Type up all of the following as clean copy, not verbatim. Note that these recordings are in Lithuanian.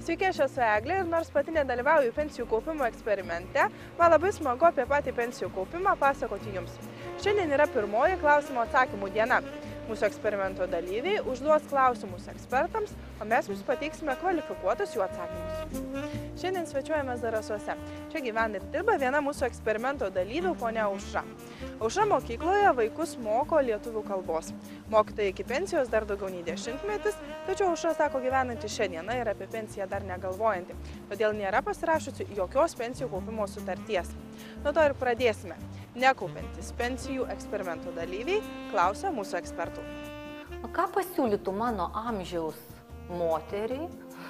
Sveiki, aš esu Eglė ir nors pati nedalyvauju pensijų kaupimo eksperimente, man labai smagu apie patį pensijų kaupimą pasakoti jums. Šiandien yra pirmoji klausimų atsakymų diena. Mūsų eksperimento dalyviai užduos klausimus ekspertams, o mes jums pateiksime kvalifikuotus jų atsakymus. Šiandien svečiuojamės Zarasuose. Čia gyvena ir dirba viena mūsų eksperimento dalyvių, ponia Aušra. Aušra mokykloje vaikus moko lietuvių kalbos. Mokytojai iki pensijos dar daugiau nei 10 metus, tačiau Aušra sako gyvenanti šią dieną ir apie pensiją dar negalvojanti. Todėl nėra pasirašusi jokios pensijų kaupimo sutarties. Nuo to ir pradėsime. Nekaupiantis pensijų eksperimento dalyviai klausia mūsų ekspertų. Ką pasiūlytų mano amžiaus moteriai,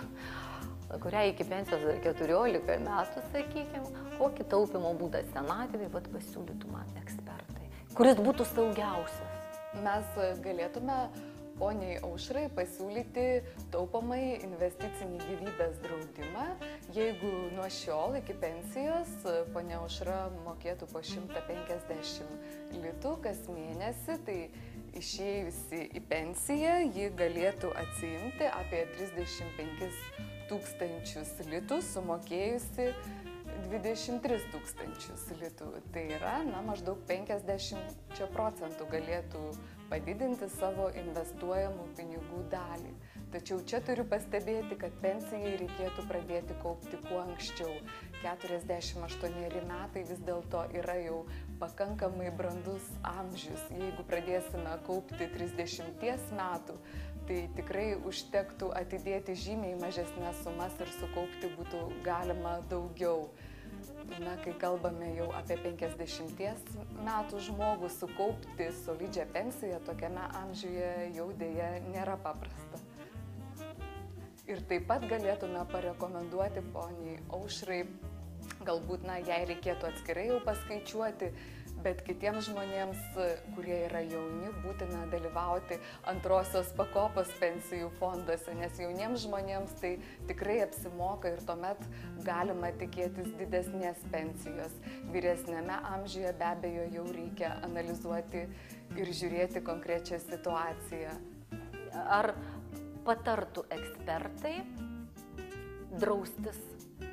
kuriai iki pensijos dar 14 metų, sakykime, kokį taupimo būdą senatvėje pasiūlytų man ekspertai, kuris būtų saugiausias? Mes galėtume poniai Aušrai pasiūlyti taupomai investicinį gyvybės draudimą. Jeigu nuo šiol iki pensijos ponia Aušra mokėtų po 150 litų kas mėnesį, tai išėjusi į pensiją ji galėtų atsiimti apie 35 000 litų, sumokėjusi 23 000 litų. Tai yra, maždaug 50% galėtų padidinti savo investuojamų pinigų dalį. Tačiau čia turiu pastebėti, kad pensijai reikėtų pradėti kaupti kuo anksčiau. 48 metai vis dėlto yra jau pakankamai brandus amžius. Jeigu pradėsime kaupti 30 metų, tai tikrai užtektų atidėti žymiai mažesnės sumas ir sukaupti būtų galima daugiau. Kai kalbame jau apie 50 metų žmogų, sukaupti solidžią pensiją tokiame amžiuje jau dėja nėra paprasta. Ir taip pat galėtume parekomenduoti poniai Aušrai, galbūt jai reikėtų atskirai jau paskaičiuoti, bet kitiems žmonėms, kurie yra jauni, būtina dalyvauti antrosios pakopos pensijų fonduose, nes jauniems žmonėms tai tikrai apsimoka ir tuomet galima tikėtis didesnės pensijos. Vyresnėme amžiuje be abejo jau reikia analizuoti ir žiūrėti konkrečią situaciją. Ar patartų ekspertai draustis,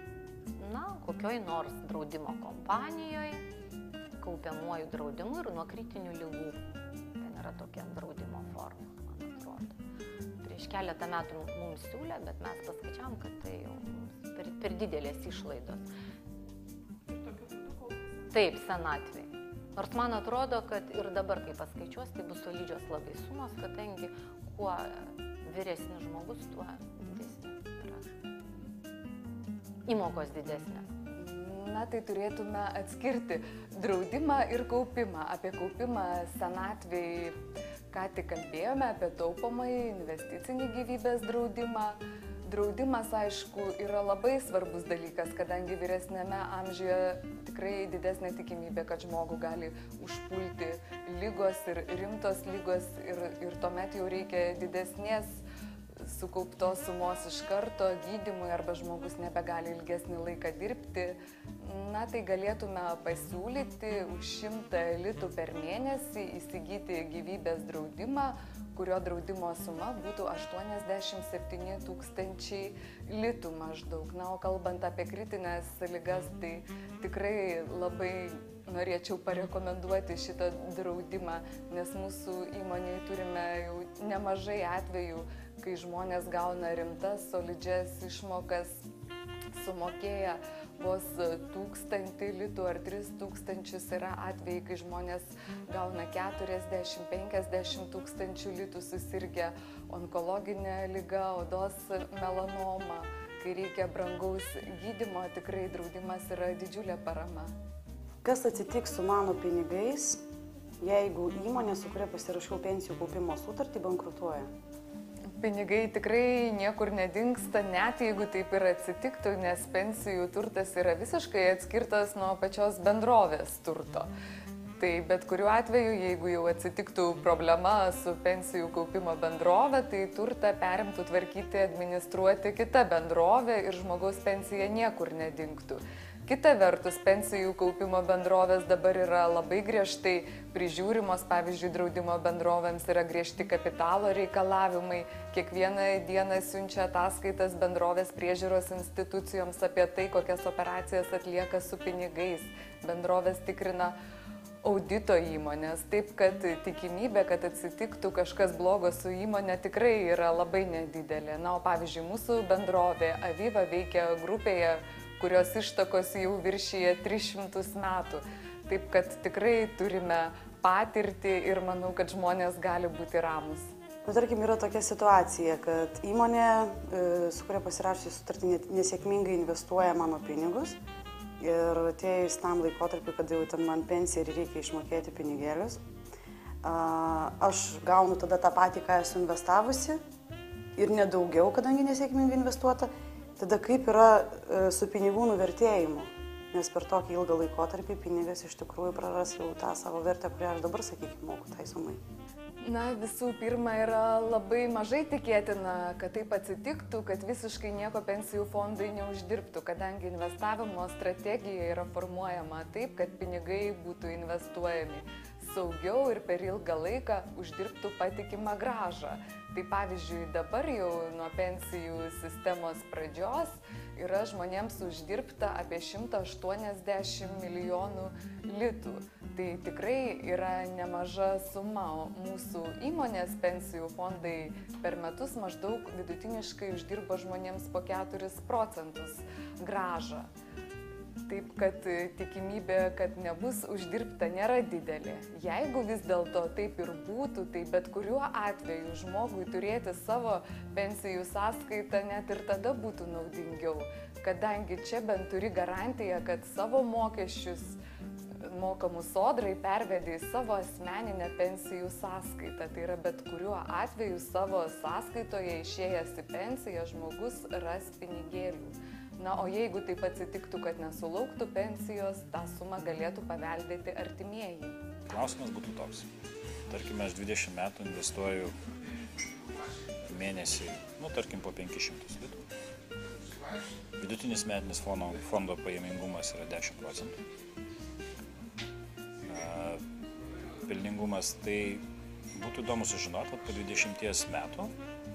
kokioj nors draudimo kompanijoje, kaupiamuoju draudimu ir nuo kritinių ligų. Ten yra tokia draudimo forma, man atrodo. Prieš keletą metų mums siūlė, bet mes paskaičiavom, kad tai jau per didelės išlaidos. Taip, senatvėj. Nors man atrodo, kad ir dabar, kai paskaičiuos, tai bus solidžios labai sumos, kadangi kuo vyresnis žmogus, tuo didesnės yra įmokos didesnės. Tai turėtume atskirti draudimą ir kaupimą. Apie kaupimą senatvėj ką tik kalbėjome, apie taupomąjį investicinį gyvybės draudimą. Draudimas, aišku, yra labai svarbus dalykas, kadangi vyresnėme amžiuje tikrai didesnė tikimybė, kad žmogų gali užpulti ligos ir rimtos ligos ir tuomet jau reikia didesnės sukauptos sumos iš karto gydymui arba žmogus nebegali ilgesnį laiką dirbti. Tai galėtume pasiūlyti už 100 litų per mėnesį įsigyti gyvybės draudimą, kurio draudimo suma būtų 87 000 litų maždaug. O kalbant apie kritinės ligas, tai tikrai labai norėčiau parekomenduoti šitą draudimą, nes mūsų įmonėje turime jau nemažai atvejų, kai žmonės gauna rimtas, solidžias išmokas, sumokėję vos 1000 litų ar 3000 yra atvejai, kai žmonės gauna 40–50 000 litų susirgę onkologinę ligą, odos melanomą, kai reikia brangaus gydymo, tikrai draudimas yra didžiulė parama. Kas atsitiks su mano pinigais, jeigu įmonė, su kuria pasirašiau pensijų kaupimo sutartį, bankrutuoja? Pinigai tikrai niekur nedingsta, net jeigu taip ir atsitiktų, nes pensijų turtas yra visiškai atskirtas nuo pačios bendrovės turto. Tai bet kuriuo atveju, jeigu jau atsitiktų problema su pensijų kaupimo bendrove, tai turtą perimtų tvarkyti, administruoti kita bendrovė ir žmogaus pensija niekur nedingtų. Kita vertus, pensijų kaupimo bendrovės dabar yra labai griežtai prižiūrimos, pavyzdžiui, draudimo bendrovėms yra griežti kapitalo reikalavimai, kiekvieną dieną siunčia ataskaitas bendrovės priežiūros institucijoms apie tai, kokias operacijas atlieka su pinigais, bendrovės tikrina audito įmonės, taip kad tikimybė, kad atsitiktų kažkas blogo su įmonė tikrai yra labai nedidelė. Na, o pavyzdžiui, mūsų bendrovė Aviva veikia grupėje, kurios ištakos jau viršyje 300 metų. Taip kad tikrai turime patirtį ir manau, kad žmonės gali būti ramus. Tarkim, yra tokia situacija, kad įmonė, su kuria pasirašysiu sutartį, nesėkmingai investuoja mano pinigus. Ir atėjus tam laikotarpiu, kada jau ten man pensija ir reikia išmokėti pinigėlius, aš gaunu tada tą patį, ką esu investavusi ir nedaugiau, kadangi nesėkmingai investuota. Tada kaip yra su pinigų nuvertėjimu, nes per tokį ilgą laikotarpį pinigas iš tikrųjų praras jau tą savo vertę, kurią aš dabar, sakykime, moku tai sumai. Na, visų pirma, yra labai mažai tikėtina, kad taip atsitiktų, kad visiškai nieko pensijų fondai neuždirbtų, kadangi investavimo strategija yra formuojama taip, kad pinigai būtų investuojami saugiau ir per ilgą laiką uždirbtų patikimą grąžą. Tai pavyzdžiui, dabar jau nuo pensijų sistemos pradžios yra žmonėms uždirbta apie 180 milijonų litų. Tai tikrai yra nemaža suma, o mūsų įmonės pensijų fondai per metus maždaug vidutiniškai uždirba žmonėms po 4% grąžą. Taip kad tikimybė, kad nebus uždirbta, nėra didelė. Jeigu vis dėlto taip ir būtų, tai bet kuriuo atveju žmogui turėti savo pensijų sąskaitą net ir tada būtų naudingiau, kadangi čia bent turi garantiją, kad savo mokesčius mokamus sodrai pervedė į savo asmeninę pensijų sąskaitą. Tai yra bet kuriuo atveju savo sąskaitoje išėjęs į pensiją žmogus ras pinigėlių. Na, o jeigu taip atsitiktų, kad nesulauktų pensijos, tą sumą galėtų paveldėti artimieji. Klausimas būtų toks. Tarkime, aš 20 metų investuoju mėnesį, tarkim, po 500 litų. Vidutinis metinis fondo pajamingumas yra 10%. Pelningumas, tai būtų įdomu sužinoti, kad po 20 metų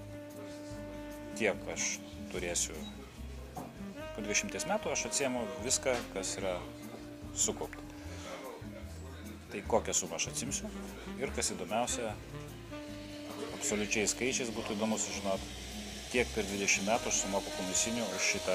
kiek aš turėsiu. Po 20 metų aš atsiemu viską, kas yra sukaupta. Tai kokią sumą aš atsimsiu ir kas įdomiausia, absoliučiai skaičiais būtų įdomu sužinoti, kiek per 20 metų aš sumoku komisinių už šitą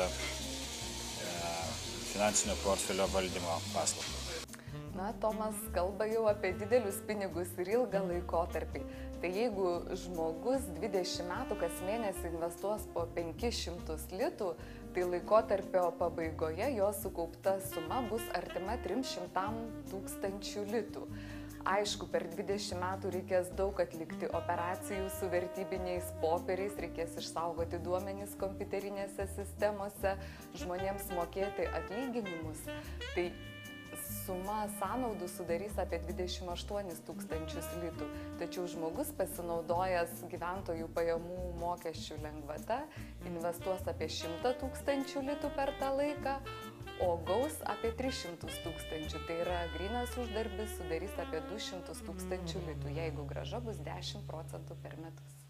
finansinio portfelio valdymo paslaugą. Na, Tomas kalba jau apie didelius pinigus ir ilgą laikotarpį. Tai jeigu žmogus 20 metų kas mėnesį investuos po 500 litų, tai laikotarpio pabaigoje jo sukaupta suma bus artima 300 000 litų. Aišku, per 20 metų reikės daug atlikti operacijų su vertybiniais popieriais, reikės išsaugoti duomenis kompiuterinėse sistemose, žmonėms mokėti atlyginimus. Tai suma sąnaudų sudarys apie 28 000 litų. Tačiau žmogus pasinaudojęs gyventojų pajamų mokesčių lengvata investuos apie 100 000 litų per tą laiką, o gaus apie 300 000. Tai yra grynas uždarbis sudarys apie 200 000 litų, jeigu grąža bus 10% per metus.